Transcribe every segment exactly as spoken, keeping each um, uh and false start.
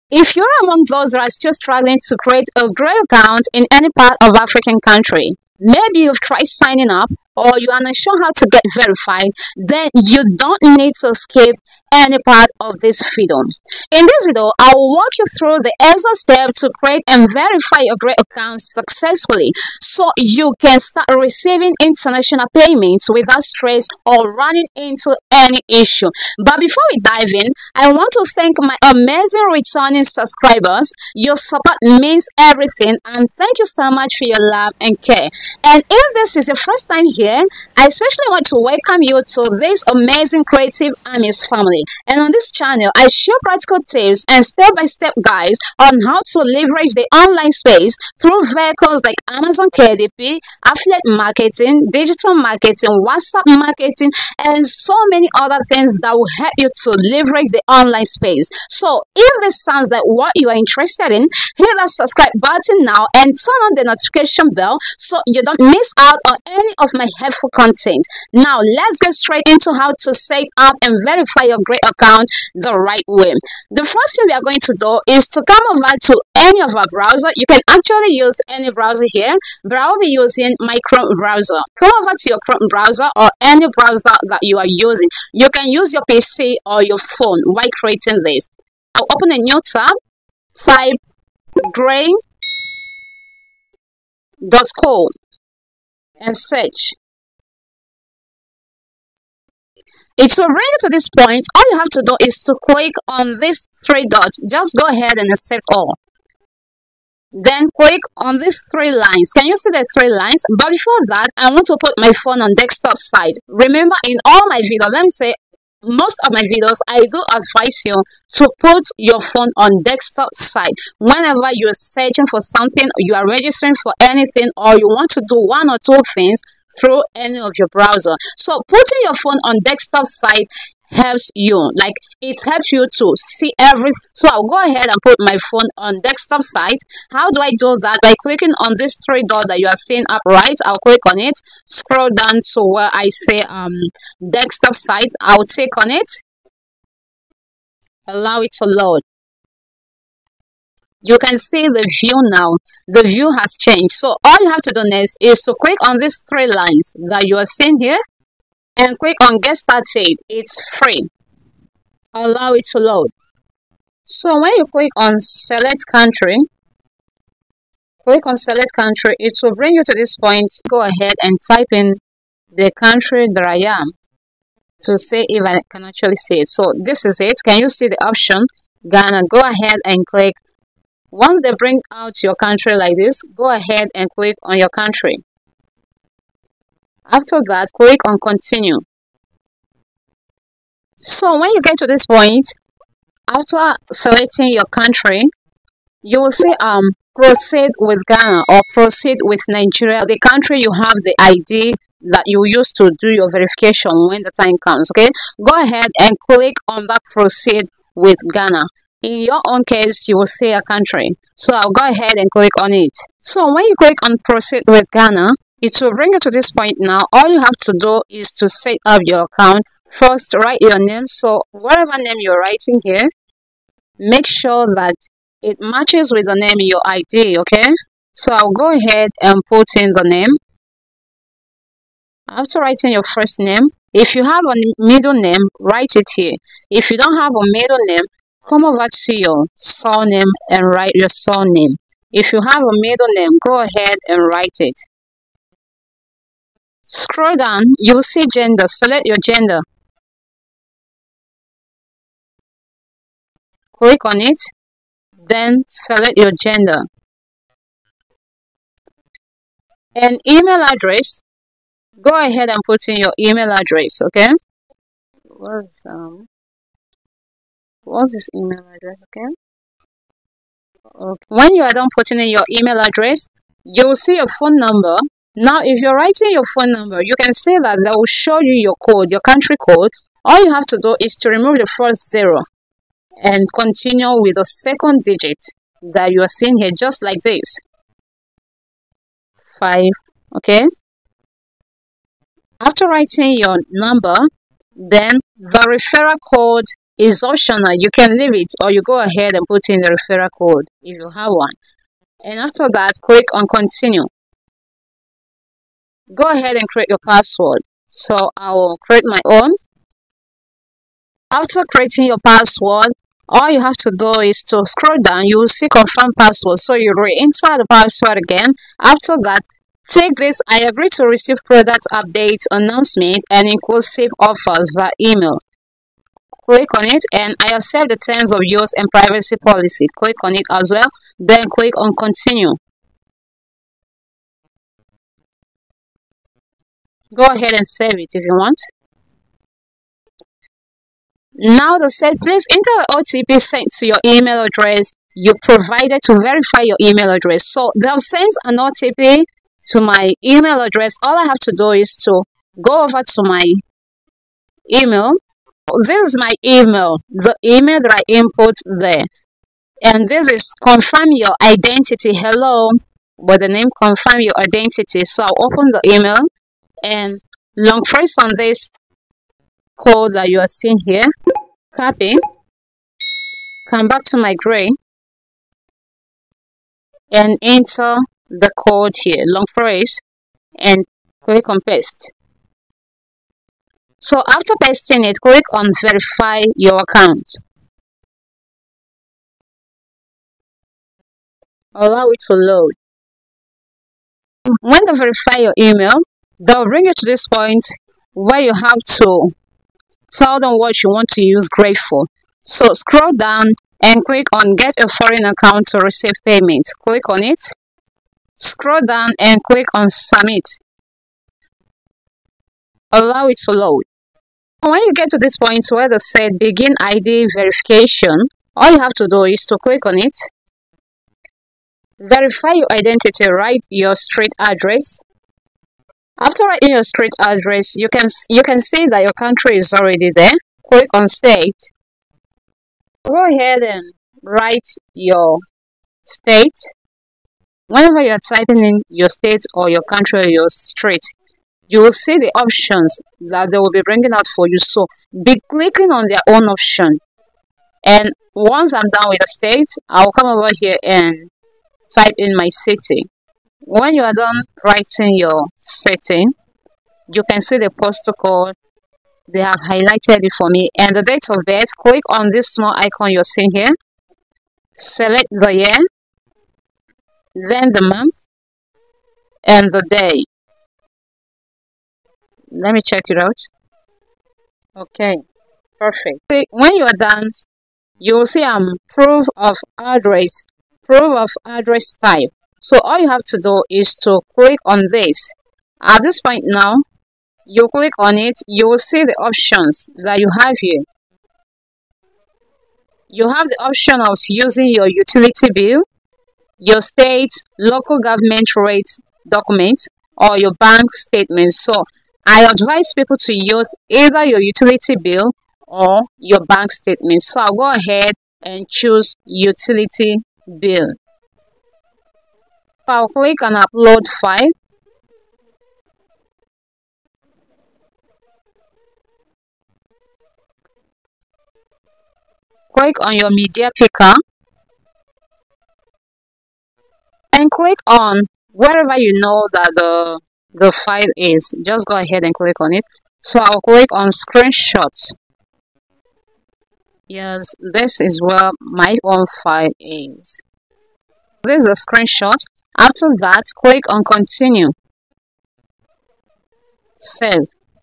If you're among those that are still struggling to create a great account in any part of African country, maybe you've tried signing up or you are not sure how to get verified, then you don't need to skip any part of this video. In this video, I will walk you through the extra steps to create and verify your great account successfully so you can start receiving international payments without stress or running into any issue. But before we dive in, I want to thank my amazing returning subscribers. Your support means everything, and thank you so much for your love and care. And if this is your first time here, I especially want to welcome you to this amazing creative armies family. And on this channel, I share practical tips and step-by-step guides on how to leverage the online space through vehicles like Amazon K D P, affiliate marketing, digital marketing, WhatsApp marketing, and so many other things that will help you to leverage the online space. So if this sounds like what you are interested in, hit that subscribe button now and turn on the notification bell so you don't miss out on any of my helpful content. Now let's get straight into how to set up and verify your great account the right way. The first thing we are going to do is to come over to any of our browser. You can actually use any browser here, but I will be using my Chrome browser. Come over to your Chrome browser or any browser that you are using. You can use your P C or your phone while creating this. I'll open a new tab, type grain dot co and search. It will bring you to this point. All you have to do is to click on these three dots. Just go ahead and accept all. Then click on these three lines. Can you see the three lines? But before that, I want to put my phone on desktop side. Remember, in all my videos, let me say, most of my videos, I do advise you to put your phone on desktop side. Whenever you're searching for something, you are registering for anything, or you want to do one or two things through any of your browser. So putting your phone on desktop side helps you, like it helps you to see everything. So I'll go ahead and put my phone on desktop side. How do I do that? By clicking on this three dot that you are seeing up right. I'll click on it, scroll down to where I say um desktop side. I'll click on it, allow it to load. You can see the view now. The view has changed. So all you have to do next is to click on these three lines that you are seeing here and click on get started. It's free. Allow it to load. So when you click on select country, click on select country, it will bring you to this point. Go ahead and type in the country that I am to see if I can actually see it. So this is it. Can you see the option Ghana? Go ahead and click. Once they bring out your country like this, go ahead and click on your country. After that, click on continue. So when you get to this point, after selecting your country, you will see um proceed with Ghana or proceed with Nigeria, the country you have the I D that you use to do your verification when the time comes. Okay, go ahead and click on that proceed with Ghana. In your own case, you will see a country. So I'll go ahead and click on it. So when you click on proceed with Ghana, it will bring you to this point now. All you have to do is to set up your account. First, write your name. So whatever name you're writing here, make sure that it matches with the name in your I D, okay? So I'll go ahead and put in the name. After writing your first name, if you have a middle name, write it here. If you don't have a middle name, come over to your surname and write your surname. If you have a middle name, go ahead and write it. Scroll down, you will see gender. Select your gender. Click on it, then select your gender. And email address, go ahead and put in your email address, okay? What's um What's this email address again? Okay. When you are done putting in your email address, you will see your phone number. Now, if you're writing your phone number, you can see that they will show you your code, your country code. All you have to do is to remove the first zero and continue with the second digit that you are seeing here, just like this. Five, okay? After writing your number, then the referral code is optional. You can leave it or you go ahead and put in the referral code if you have one. And after that, click on continue. Go ahead and create your password. So I will create my own. After creating your password, all you have to do is to scroll down. You will see confirm password. So you re-enter the password again. After that, take this I agree to receive product updates, announcement, and inclusive offers via email. Click on it, and I accept the terms of use and privacy policy. Click on it as well. Then click on continue. Go ahead and save it if you want. Now they said, please enter the O T P sent to your email address you provided to verify your email address. So they have sent an O T P to my email address. All I have to do is to go over to my email. This is my email, the email that I input there. And this is confirm your identity. Hello, with the name confirm your identity. So I'll open the email and long press on this code that you are seeing here. Copy. Come back to my gray and enter the code here. Long press and click on paste. So after pasting it, click on verify your account. Allow it to load. When they verify your email, they'll bring you to this point where you have to tell them what you want to use Gray for. So scroll down and click on get a foreign account to receive payments. Click on it. Scroll down and click on submit. Allow it to load. When you get to this point where they said begin I D verification, all you have to do is to click on it. Verify your identity, write your street address. After writing your street address, you can you can see that your country is already there. Click on state. Go ahead and write your state. Whenever you are typing in your state or your country or your street, you will see the options that they will be bringing out for you. So be clicking on their own option. And once I'm done with the state, I'll come over here and type in my city. When you are done writing your setting, you can see the postal code. They have highlighted it for me. And the date of birth, click on this small icon you're seeing here. Select the year, then the month, and the day. Let me check it out. Okay, perfect. When you are done, you will see um proof of address, proof of address type. So all you have to do is to click on this. At this point now, you click on it, you will see the options that you have here. You have the option of using your utility bill, your state, local government rates document, or your bank statement. So I advise people to use either your utility bill or your bank statement. So I'll go ahead and choose utility bill. I'll click on upload file. Click on your media picker and click on wherever you know that the the file is. Just go ahead and click on it. So I'll click on screenshots. Yes, this is where my own file is. This is a screenshot. After that, click on continue. Save.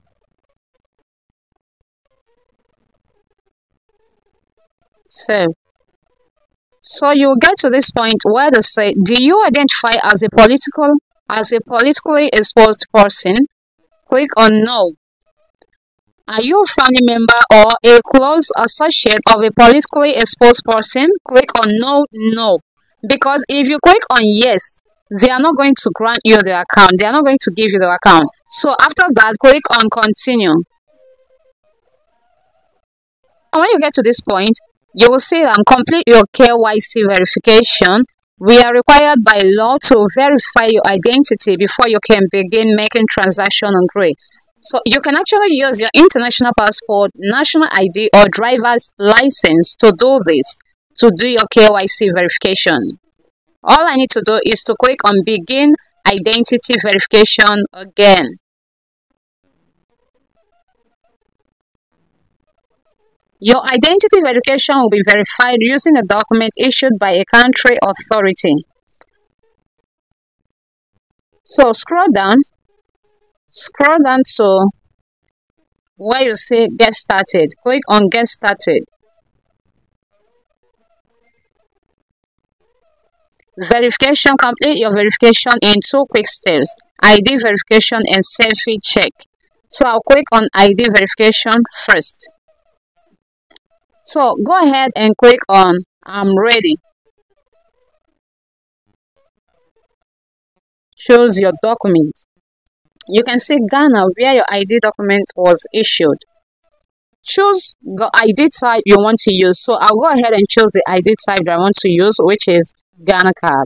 Save. So you'll get to this point where they say, do you identify as a political as a politically exposed person? Click on no. Are you a family member or a close associate of a politically exposed person? Click on no, no. Because if you click on yes, they are not going to grant you the account. They are not going to give you the account. So after that, click on continue. When you get to this point, you will see um, complete your K Y C verification. We are required by law to verify your identity before you can begin making transactions on Gray. So you can actually use your international passport, national I D, or driver's license to do this, to do your K Y C verification. All I need to do is to click on begin identity verification again. Your identity verification will be verified using a document issued by a country authority. So scroll down, scroll down to where you say get started. Click on get started. Verification, complete your verification in two quick steps: I D verification and selfie check. So I'll click on I D verification first. So go ahead and click on I'm ready. Choose your document. You can see Ghana, where your I D document was issued. Choose the I D type you want to use. So I'll go ahead and choose the I D type that I want to use, which is Ghana card.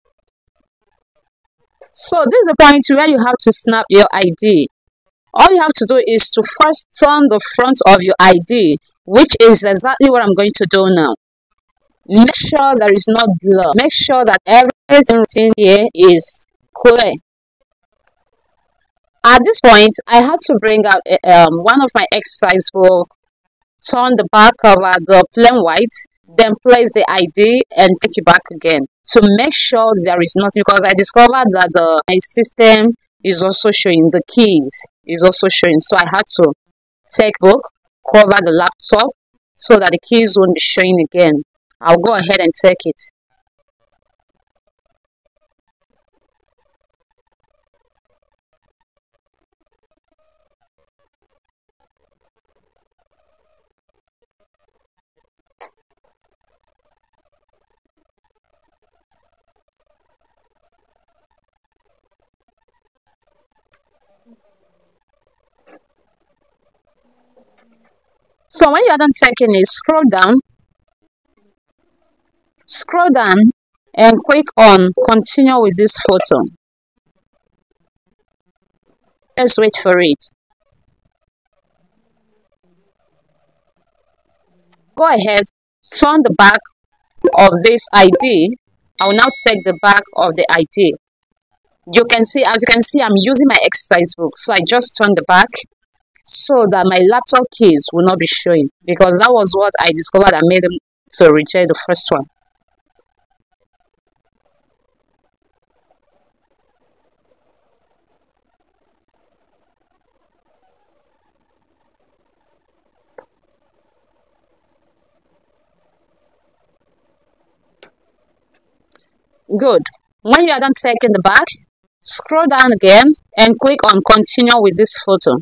So this is the point where you have to snap your I D. All you have to do is to first turn the front of your I D, which is exactly what I'm going to do now. Make sure there is no blur. Make sure that everything here is clear. At this point, I had to bring out um, one of my exercise book, turn the back cover the plain white, then place the I D and take it back again to make sure there is nothing, because I discovered that the my system is also showing the keys is also showing. So I had to take book, cover the laptop so that the keys won't be showing again. I'll go ahead and take it. So when you are done taking it, scroll down, scroll down and click on continue with this photo. Let's wait for it. Go ahead, turn the back of this I D. I will now take the back of the I D. You can see, as you can see, I'm using my exercise book. So I just turn the back so that my laptop keys will not be showing, because that was what I discovered I made them to reject the first one. Good. When you are done taking the back, scroll down again and click on continue with this photo.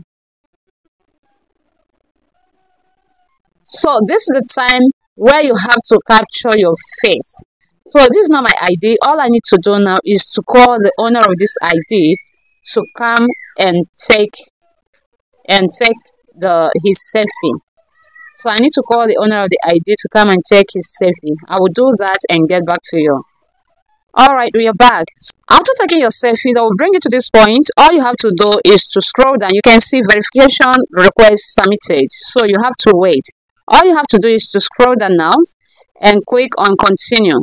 So this is the time where you have to capture your face. So this is not my I D. All I need to do now is to call the owner of this I D to come and take and take the his selfie. So I need to call the owner of the I D to come and take his selfie. I will do that and get back to you. Alright, we are back. After taking your selfie that will bring you to this point, all you have to do is to scroll down. You can see verification request submitted. So you have to wait. All you have to do is to scroll down now and click on continue.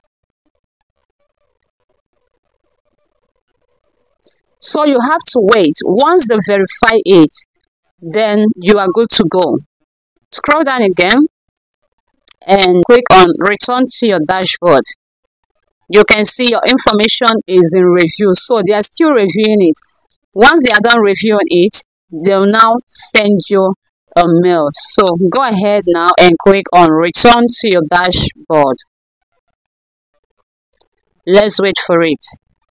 So you have to wait. Once they verify it, then you are good to go. Scroll down again and click on return to your dashboard. You can see your information is in review, so they are still reviewing it. Once they are done reviewing it, they'll now send you a mail. So go ahead now and click on return to your dashboard. Let's wait for it.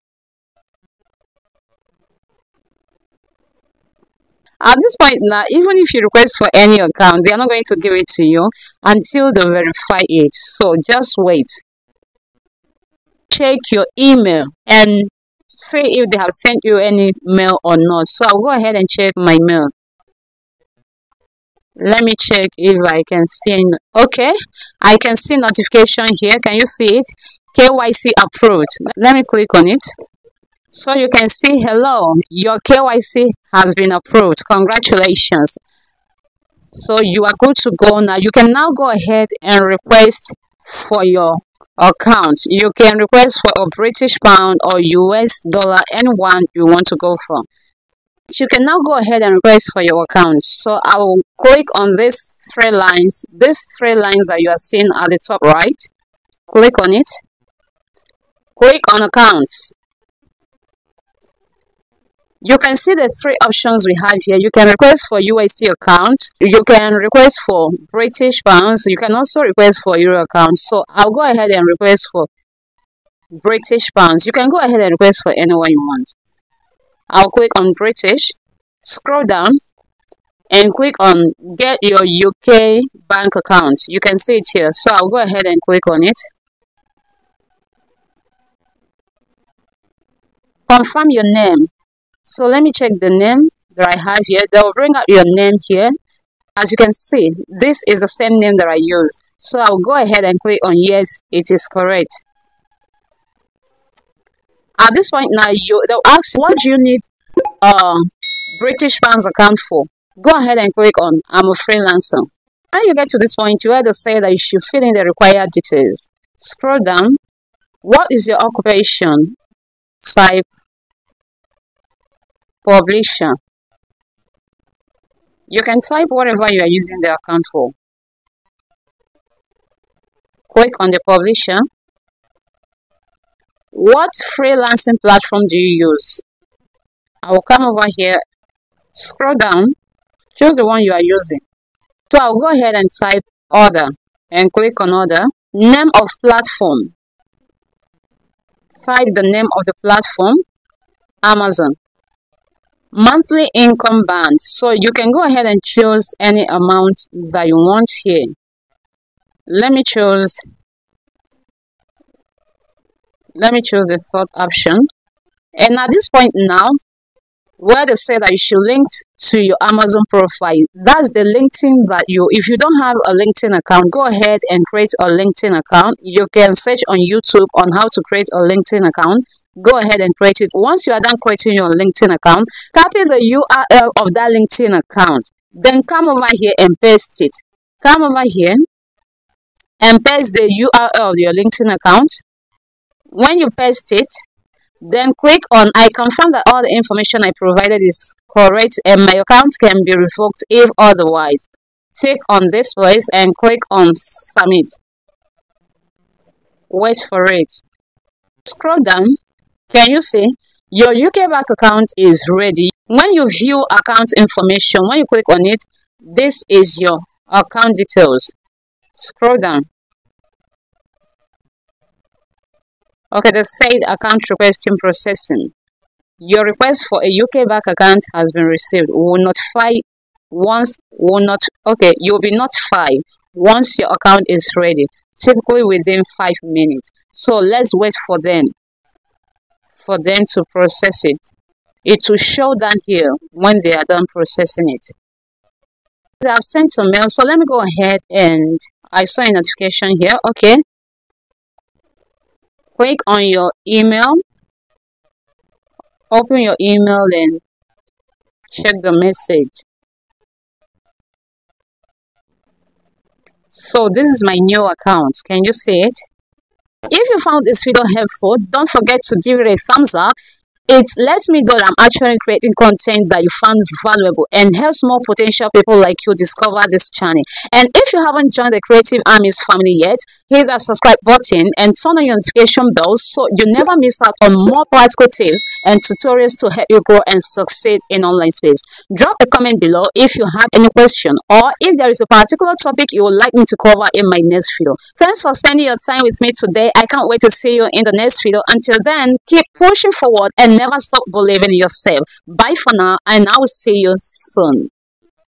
At this point now, even if you request for any account, they are not going to give it to you until they verify it. So just wait. Check your email and see if they have sent you any mail or not. So I'll go ahead and check my mail. Let me check if I can see. Okay, I can see notification here. Can you see it? K Y C approved. Let me click on it. So you can see, hello, your K Y C has been approved. Congratulations. So you are good to go now. You can now go ahead and request for your account. You can request for a British pound or U S dollar, any one you want to go for. So you can now go ahead and request for your account. So I will click on these three lines, these three lines that you are seeing at the top right. Click on it. Click on accounts. You can see the three options we have here. You can request for U S D account. You can request for British pounds. You can also request for Euro account. So I'll go ahead and request for British pounds. You can go ahead and request for anyone you want. I'll click on British, scroll down, and click on get your U K bank account. You can see it here. So I'll go ahead and click on it. Confirm your name. So let me check the name that I have here. They will bring up your name here. As you can see, this is the same name that I use. So I'll go ahead and click on yes, it is correct. At this point now, you they'll ask, what do you need a uh, British pounds account for? Go ahead and click on I'm a freelancer. When you get to this point, you either say that you should fill in the required details. Scroll down. What is your occupation? Type publisher. You can type whatever you are using the account for. Click on the publisher. What freelancing platform do you use? I will come over here, scroll down, choose the one you are using. So I'll go ahead and type order and click on order. Name of platform. Type the name of the platform, Amazon. Monthly income band. So you can go ahead and choose any amount that you want here. Let me choose let me choose the third option. And at this point now, where they say that you should link to your Amazon profile, that's the LinkedIn that you, if you don't have a LinkedIn account, go ahead and create a LinkedIn account. You can search on YouTube on how to create a LinkedIn account. Go ahead and create it. Once you are done creating your LinkedIn account, copy the U R L of that LinkedIn account. Then come over here and paste it. Come over here and paste the U R L of your LinkedIn account. When you paste it, then click on I confirm that all the information I provided is correct and my account can be revoked if otherwise. Click on this place and click on submit. Wait for it. Scroll down. Can you see your U K bank account is ready? When you view account information, when you click on it, this is your account details. Scroll down. Okay, the said account request in processing. Your request for a U K bank account has been received. We will notify once will not okay, you'll be notified once your account is ready, typically within five minutes. So let's wait for them for them to process it. It will show down here when they are done processing it. They have sent a mail, so let me go ahead and I saw a notification here. Okay. Click on your email, open your email and check the message. So this is my new account. Can you see it? If you found this video helpful, don't forget to give it a thumbs up. It lets me know that I'm actually creating content that you found valuable and helps more potential people like you discover this channel. And if you haven't joined the Creative Armies family yet, hit that subscribe button and turn on your notification bell so you never miss out on more practical tips and tutorials to help you grow and succeed in online space. Drop a comment below if you have any question or if there is a particular topic you would like me to cover in my next video. Thanks for spending your time with me today. I can't wait to see you in the next video. Until then, keep pushing forward and never stop believing in yourself. Bye for now, and I will see you soon.